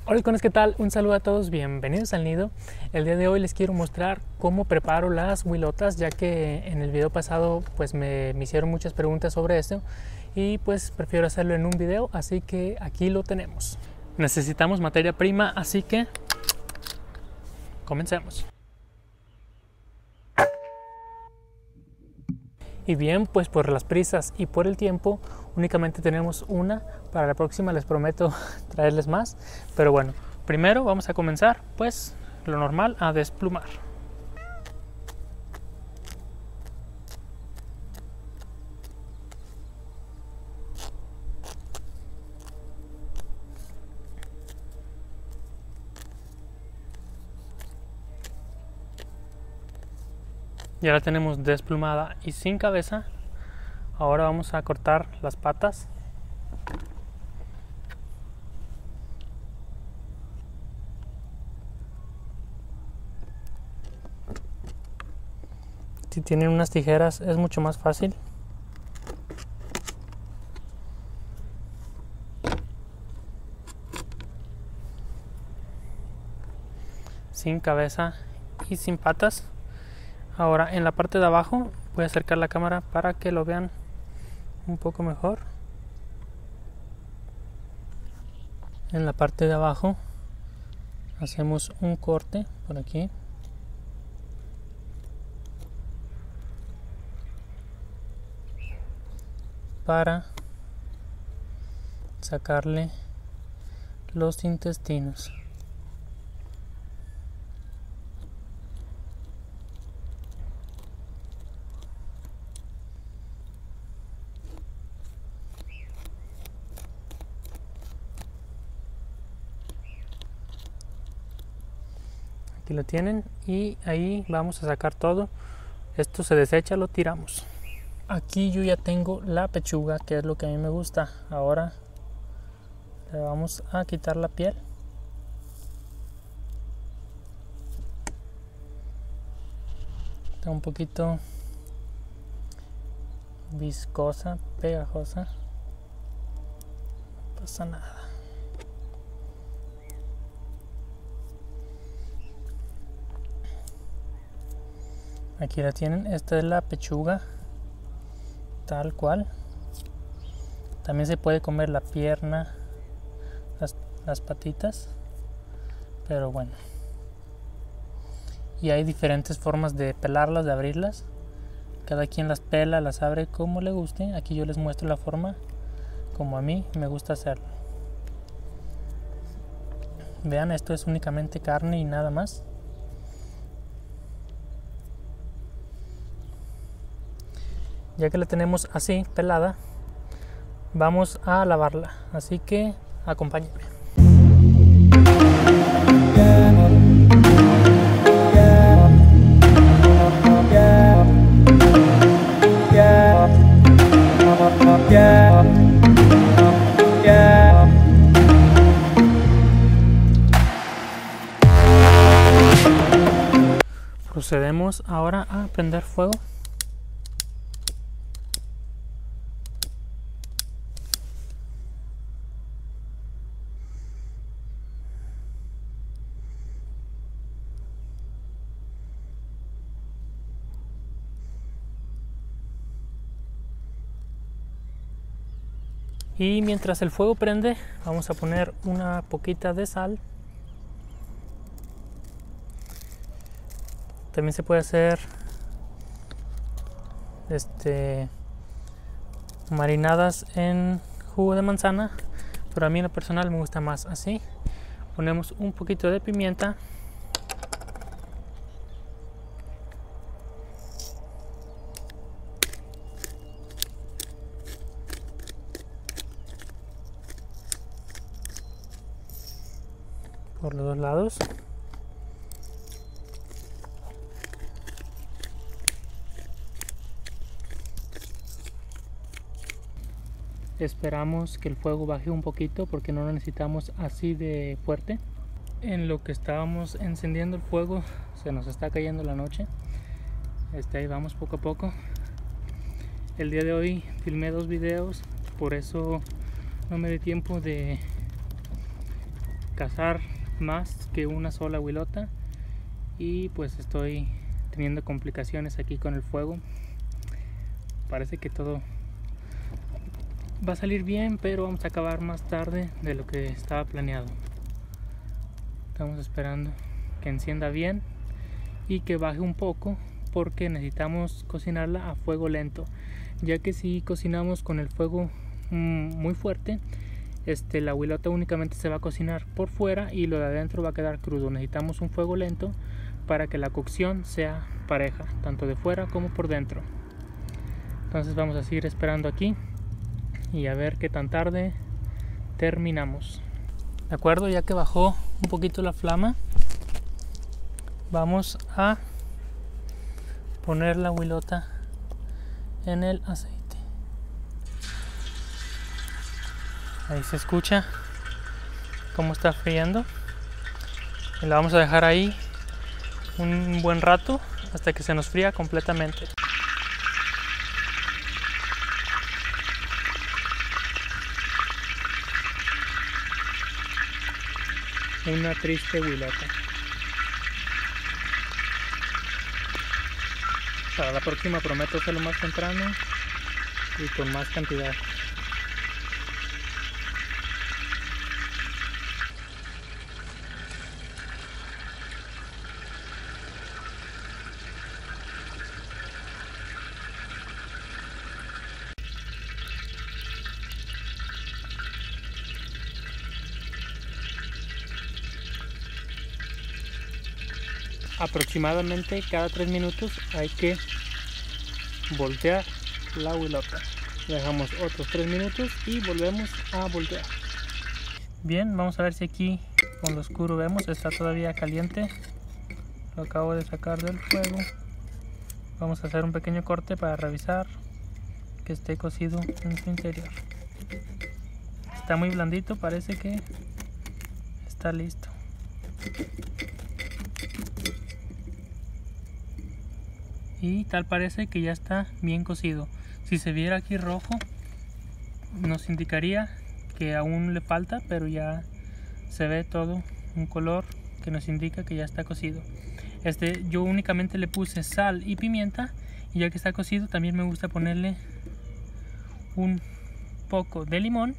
Hola, ¿qué tal? Un saludo a todos, bienvenidos al nido. El día de hoy les quiero mostrar cómo preparo las huilotas, ya que en el video pasado pues me hicieron muchas preguntas sobre esto y pues prefiero hacerlo en un video, así que aquí lo tenemos. Necesitamos materia prima, así que comencemos. Y bien, pues por las prisas y por el tiempo únicamente tenemos una. Para la próxima les prometo traerles más, pero bueno, primero vamos a comenzar pues lo normal, a desplumar. Ya la tenemos desplumada y sin cabeza. Ahora vamos a cortar las patas. Si tienen unas tijeras es mucho más fácil. Sin cabeza y sin patas. Ahora en la parte de abajo voy a acercar la cámara para que lo vean un poco mejor. En la parte de abajo hacemos un corte por aquí. Para sacarle los intestinos. Aquí lo tienen y ahí vamos a sacar todo. Esto se desecha, lo tiramos. Aquí yo ya tengo la pechuga, que es lo que a mí me gusta. Ahora le vamos a quitar la piel. Está un poquito viscosa, pegajosa. No pasa nada. Aquí la tienen, esta es la pechuga tal cual. También se puede comer la pierna, las patitas, pero bueno. Y hay diferentes formas de pelarlas, de abrirlas. Cada quien las pela, las abre como le guste. Aquí yo les muestro la forma como a mí me gusta hacerlo. Vean, esto es únicamente carne y nada más. Ya que la tenemos así pelada, vamos a lavarla, así que acompáñenme. Procedemos ahora a prender fuego. Y mientras el fuego prende, vamos a poner una poquita de sal. También se puede hacer marinadas en jugo de manzana, pero a mí en lo personal me gusta más así. Ponemos un poquito de pimienta. Por los dos lados. Esperamos que el fuego baje un poquito porque no lo necesitamos así de fuerte. En lo que estábamos encendiendo el fuego se nos está cayendo la noche. Ahí vamos poco a poco. El día de hoy filmé 2 videos, por eso no me di tiempo de cazar más que una sola huilota y pues estoy teniendo complicaciones aquí con el fuego. Parece que todo va a salir bien, pero vamos a acabar más tarde de lo que estaba planeado. Estamos esperando que encienda bien y que baje un poco, porque necesitamos cocinarla a fuego lento, ya que si cocinamos con el fuego muy fuerte, la huilota únicamente se va a cocinar por fuera y lo de adentro va a quedar crudo. Necesitamos un fuego lento para que la cocción sea pareja, tanto de fuera como por dentro. Entonces vamos a seguir esperando aquí y a ver qué tan tarde terminamos. De acuerdo, ya que bajó un poquito la flama, vamos a poner la huilota en el aceite. Ahí se escucha cómo está friendo y la vamos a dejar ahí un buen rato hasta que se nos fría completamente. Una triste huilota. Para la próxima prometo hacerlo más temprano y con más cantidad. Aproximadamente cada 3 minutos hay que voltear la huilota. Dejamos otros 3 minutos y volvemos a voltear. Bien, vamos a ver si aquí con lo oscuro vemos, está todavía caliente. Lo acabo de sacar del fuego. Vamos a hacer un pequeño corte para revisar que esté cocido en su interior. Está muy blandito, parece que está listo. Y tal parece que ya está bien cocido. Si se viera aquí rojo, nos indicaría que aún le falta, pero ya se ve todo un color que nos indica que ya está cocido. Yo únicamente le puse sal y pimienta, y ya que está cocido también me gusta ponerle un poco de limón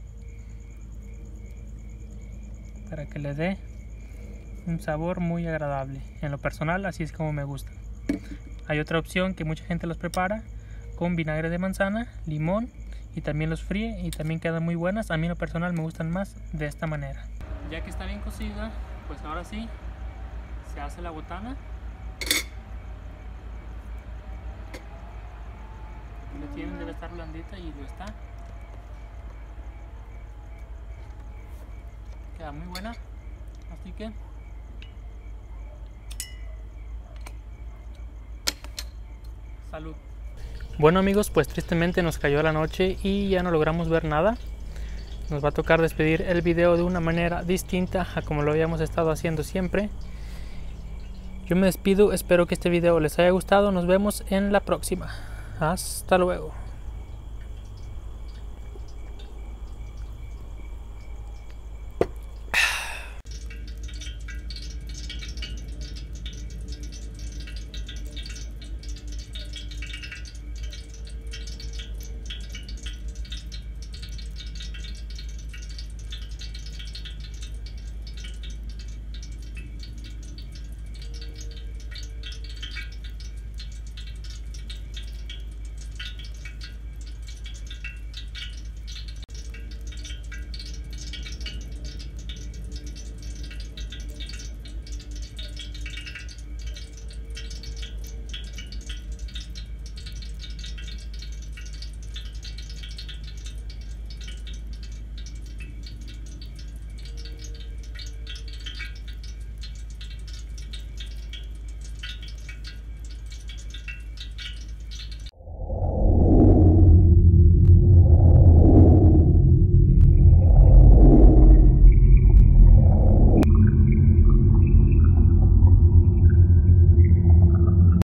para que le dé un sabor muy agradable. En lo personal así es como me gusta. Hay otra opción que mucha gente los prepara con vinagre de manzana, limón, y también los fríe y también quedan muy buenas. A mí en lo personal me gustan más de esta manera. Ya que está bien cocida, pues ahora sí se hace la botana. Aquí lo tienen, debe estar blandita y lo está. Queda muy buena, así que salud. Bueno amigos, pues tristemente nos cayó la noche y ya no logramos ver nada. Nos va a tocar despedir el video de una manera distinta a como lo habíamos estado haciendo siempre. Yo me despido, espero que este video les haya gustado. Nos vemos en la próxima. Hasta luego.